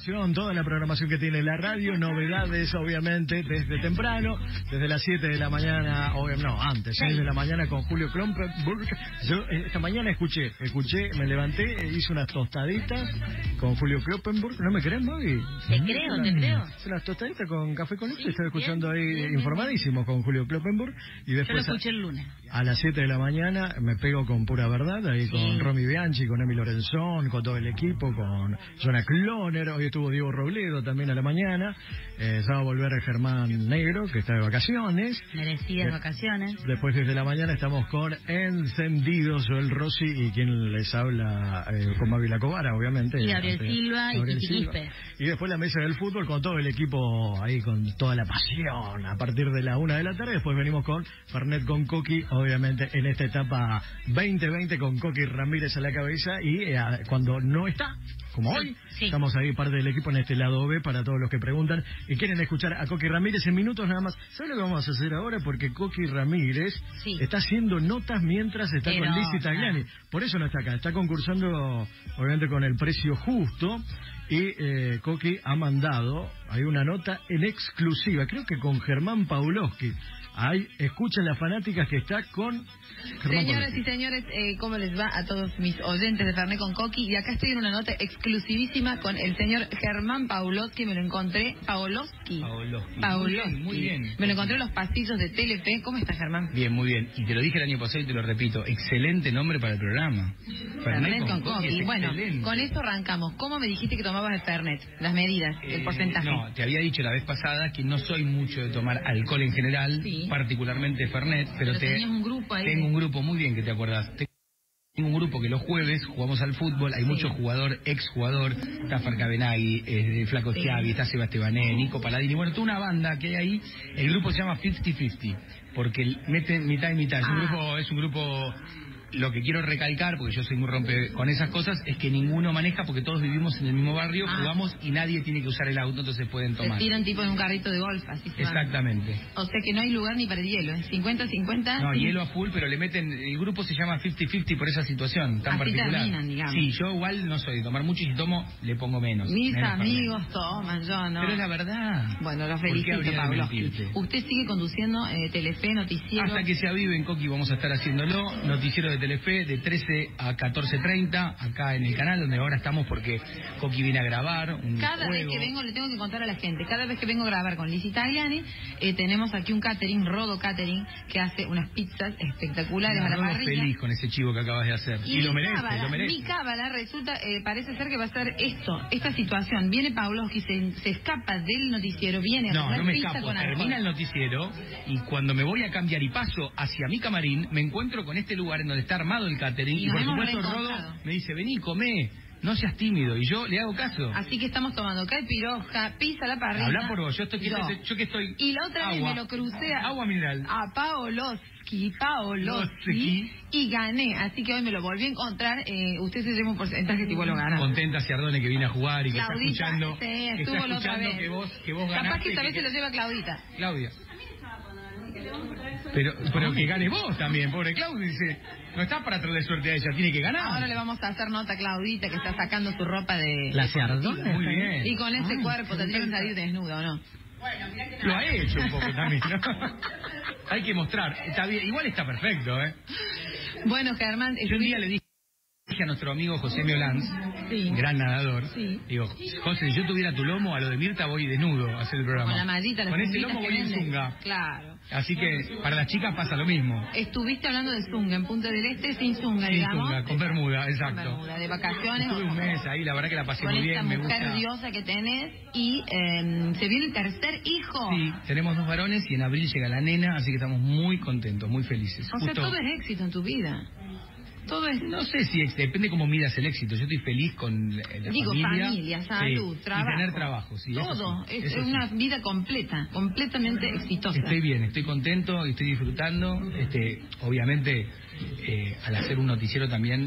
toda la programación que tiene la radio, novedades obviamente desde temprano, desde las 7 de la mañana, no, antes, 6 de la mañana con Julio Kloppenburg. Yo esta mañana escuché, me levanté, hice unas tostaditas con Julio Kloppenburg. ¿No me crees, Mavi? Te creo. Hice unas tostaditas con café con leche, estaba escuchando bien, informadísimo con Julio Kloppenburg. Y después yo lo escuché el lunes. A las 7 de la mañana me pego con Pura Verdad, ahí con Romy Bianchi, con Emi Lorenzón, con todo el equipo, con Jonah Cloner. Hoy estuvo Diego Robledo también a la mañana. Se va a volver Germán Negro, que está de vacaciones. Merecidas vacaciones. Después desde la mañana estamos con Encendidos, Joel Rossi y quien les habla con Mavi Lacobara, obviamente. Y Gabriel Silva y Titi Quispe. Y después la mesa del fútbol con todo el equipo ahí, con toda la pasión, a partir de la 1 de la tarde. Después venimos con Fernet con Coqui, obviamente en esta etapa 2020 con Coqui Ramírez a la cabeza. Y cuando no está, como hoy, estamos ahí parte del equipo en este lado B para todos los que preguntan y quieren escuchar a Coqui Ramírez en minutos nada más. ¿Sabes lo que vamos a hacer ahora? Porque Coqui Ramírez está haciendo notas mientras está con Lizzy Tagliani. Por eso no está acá. Está concursando, obviamente, con el precio justo. Y Coqui ha mandado, hay una nota en exclusiva, creo que con Germán Pawlowski. Ahí escuchen las fanáticas que está con Germán. Señoras y señores, ¿cómo les va a todos mis oyentes de Fernet con Coqui? Y acá estoy en una nota exclusivísima con el señor Germán Pawlowski. Me lo encontré, Pawlowski. Muy bien. Me lo encontré en los pasillos de Telefe. ¿Cómo está, Germán? Bien, muy bien. Y te lo dije el año pasado y te lo repito. Excelente nombre para el programa. Fernet con Coqui. Bueno, con esto arrancamos. ¿Cómo me dijiste que tomabas el Fernet? Las medidas, el porcentaje. No, te había dicho la vez pasada que no soy mucho de tomar alcohol en general, particularmente Fernet, pero tenías un grupo ahí. Tengo un grupo, muy bien que te acordás. Tengo un grupo que los jueves jugamos al fútbol, hay muchos jugador, exjugador, está Farcabenagui, Flaco Schiavi, está Sebastiané, Nico Paladini, bueno, toda una banda que hay ahí. El grupo se llama 50-50, porque meten mitad y mitad. Es un grupo. Lo que quiero recalcar, porque yo soy muy rompe con esas cosas, es que ninguno maneja porque todos vivimos en el mismo barrio, jugamos y nadie tiene que usar el auto, entonces pueden tomar. Se tiran tipo en un carrito de golf, así se Exactamente. O sea que no hay lugar ni para el hielo, ¿eh? 50-50. No, hielo a full, pero le meten, el grupo se llama 50-50 por esa situación tan así particular. Terminan, digamos. Sí, yo igual no soy de tomar mucho y si tomo, le pongo menos. Mis menos amigos toman, yo no. Pero es la verdad. Bueno, lo felicito, Pablo. Usted sigue conduciendo Telefe, noticiero. Hasta que se avive en Coqui vamos a estar haciéndolo, noticiero de Telefe, de 13 a 14:30, acá en el canal, donde ahora estamos porque Coqui viene a grabar Cada vez que vengo, le tengo que contar a la gente, cada vez que vengo a grabar con Lizzy Tagliani, tenemos aquí un catering, Rodo Catering, que hace unas pizzas espectaculares a la parrilla. Feliz con ese chivo que acabas de hacer. Y lo merece, lo merece. Mi cábala resulta, parece ser que va a ser esta situación. Viene Pawlowski, se escapa del noticiero, viene a no me pizza escapo, con termina el noticiero y cuando me voy a cambiar y paso hacia mi camarín, me encuentro con este lugar en donde está armado el catering y por supuesto Rodo me dice, vení, comé, no seas tímido, y yo le hago caso. Así que estamos tomando caipirosca, pizza a la parrilla. Habla por vos, yo que estoy. Y la otra vez me lo crucé agua mineral a Pawlowski y gané, así que hoy me lo volví a encontrar. Usted se lleva un porcentaje que igual lo gana. Contenta Ciardone que viene a jugar y que Claudita, está escuchando, estuvo la otra vez. que vos ganaste. Capaz que esta vez se lo lleva Claudita. Claudia. Pero que gane vos también, pobre Claudia, dice, no está para traerle suerte a ella, tiene que ganar. Ahora le vamos a hacer nota a Claudita, que está sacando su ropa de... La Ciardone. Muy bien. Y con ese cuerpo tendría que salir desnuda, ¿o no? Bueno, mirá que lo ha hecho un poco también, ¿no? Hay que mostrar, está bien, igual está perfecto, ¿eh? Bueno, Germán... Yo un día le dije a nuestro amigo José Miolanz, gran nadador, digo, José, si yo tuviera tu lomo, a lo de Mirta voy desnudo a hacer el programa. Con la mallita, con ese lomo voy en zunga. Claro. Así que para las chicas pasa lo mismo. Estuviste hablando de zunga en Punta del Este, sin zunga, sin digamos. Zunga, con bermuda, exacto. Con bermuda, de vacaciones. Estuve un mes ahí, la verdad que la pasé muy bien. Con esta mujer diosa que tenés y se viene el tercer hijo. Sí, tenemos 2 varones y en abril llega la nena, así que estamos muy contentos, muy felices. O sea, todo es éxito en tu vida. Todo es... No sé si depende cómo midas el éxito. Yo estoy feliz con la familia, salud, trabajo. Y tener trabajo, sí. Todo, es una vida completa, completamente exitosa. Estoy bien, estoy contento y estoy disfrutando. Obviamente, al hacer un noticiero también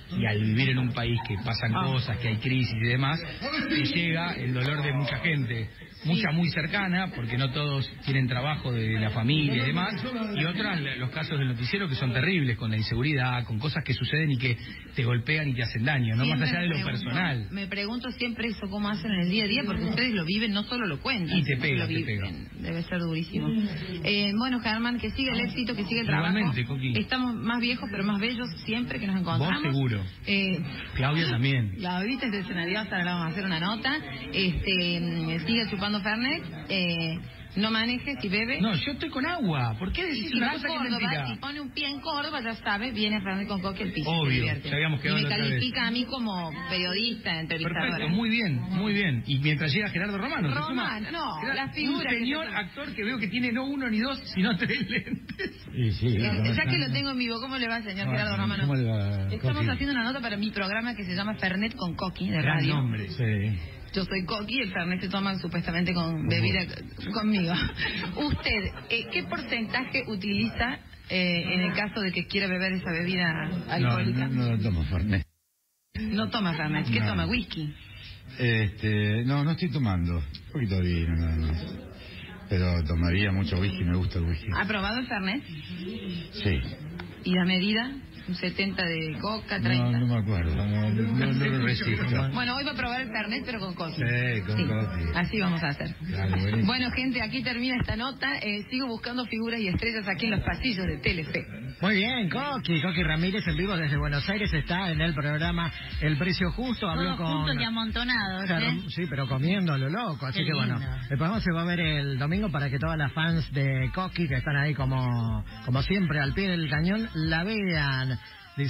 y al vivir en un país que pasan cosas, que hay crisis y demás, te llega el dolor de mucha gente. Mucha muy cercana, porque no todos tienen trabajo de la familia y demás, y otras, los casos del noticiero que son terribles, con la inseguridad, con cosas que suceden y que te golpean y te hacen daño, no más allá de lo personal. Me pregunto siempre eso, cómo hacen en el día a día, porque ustedes lo viven, no solo lo cuentan. Y te pega, lo viven. Debe ser durísimo. Bueno, Germán, que siga el éxito, que siga el trabajo. Igualmente, Coqui. Estamos más viejos, pero más bellos siempre que nos encontramos. Vos seguro. Claudia también. La viste es escenariosa, ahora vamos a hacer una nota. Sigue chupando Fernet. No manejes y bebe. No, yo estoy con agua. ¿Por qué decís una cosa que es mentira? Si pone un pie en Córdoba, ya sabe, viene Fernet con Coqui el piso. Obvio, ya habíamos quedado y me la otra vez. califica a mí como periodista, entrevistadora. Perfecto, muy bien, muy bien. Y mientras llega Gerardo Romano. Romano, no, la figura. Un señor actor que veo que tiene no uno ni dos, sino tres lentes. Ya que lo tengo en vivo, ¿cómo le va, señor Gerardo Romano? ¿Cómo le va, Estamos Coqui? haciendo una nota para mi programa que se llama Fernet con Coqui, de Gran radio. nombre. Sí. Yo soy Coqui, el Fernet se toma supuestamente con bebida conmigo. Usted, ¿qué porcentaje utiliza en el caso de que quiera beber esa bebida alcohólica? No tomo Fernet. No toma Fernet, ¿qué No. toma? ¿Whisky? No estoy tomando. Un poquito de vino nada más. Pero tomaría mucho whisky, me gusta el whisky. ¿Ha probado el Fernet? Sí. ¿Y la medida? ¿Un 70 de coca, 30? No me acuerdo. No lo resisto. Bueno, hoy va a probar el Fernet, pero con Coqui. Sí, con Coqui. Así vamos a hacer. Dale, buenísimo. Bueno, gente, aquí termina esta nota. Sigo buscando figuras y estrellas aquí en los pasillos de Telefe. Muy bien, Coqui Ramírez en vivo desde Buenos Aires está en el programa El Precio Justo. Habló Todos con... juntos y amontonados, Claro, ¿eh? sí, pero comiendo a lo loco, así Qué que bueno, lindo. el programa se va a ver el domingo para que todas las fans de Coqui, que están ahí como siempre al pie del cañón, la vean.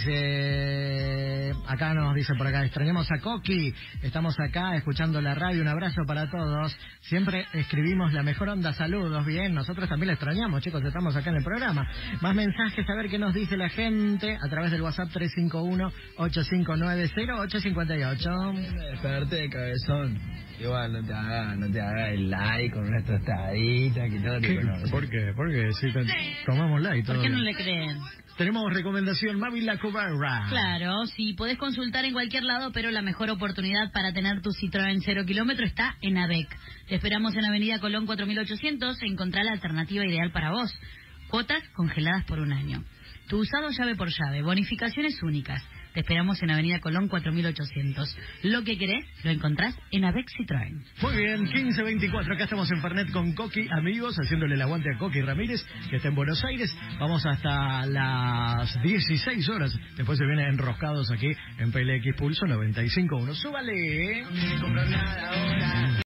Dice, acá nos dice por acá, extrañamos a Coqui, estamos acá escuchando la radio, un abrazo para todos, siempre escribimos la mejor onda, saludos, bien, nosotros también la extrañamos, chicos, estamos acá en el programa. Más mensajes, a ver qué nos dice la gente a través del WhatsApp 351-8590-858. Desperté, cabezón. Igual no te haga el like con una tostadita que todo te conoce. ¿Por qué? Porque si tomamos light. ¿Por todo qué no bien. le creen? Tenemos recomendación, Mavi Lacobarra. Claro, sí, podés consultar en cualquier lado, pero la mejor oportunidad para tener tu Citroën 0 kilómetro está en AVEC. Te esperamos en Avenida Colón 4800, encontrá la alternativa ideal para vos. Cuotas congeladas por un año. Tu usado llave por llave, bonificaciones únicas. Te esperamos en Avenida Colón 4800. Lo que querés lo encontrás en AVEC Citroën. Muy bien, 15:24, acá estamos en Fernet con Coqui, amigos, haciéndole el aguante a Coqui Ramírez, que está en Buenos Aires. Vamos hasta las 16 horas. Después se vienen enroscados aquí en PLX Pulso 95.1. ¡Súbale!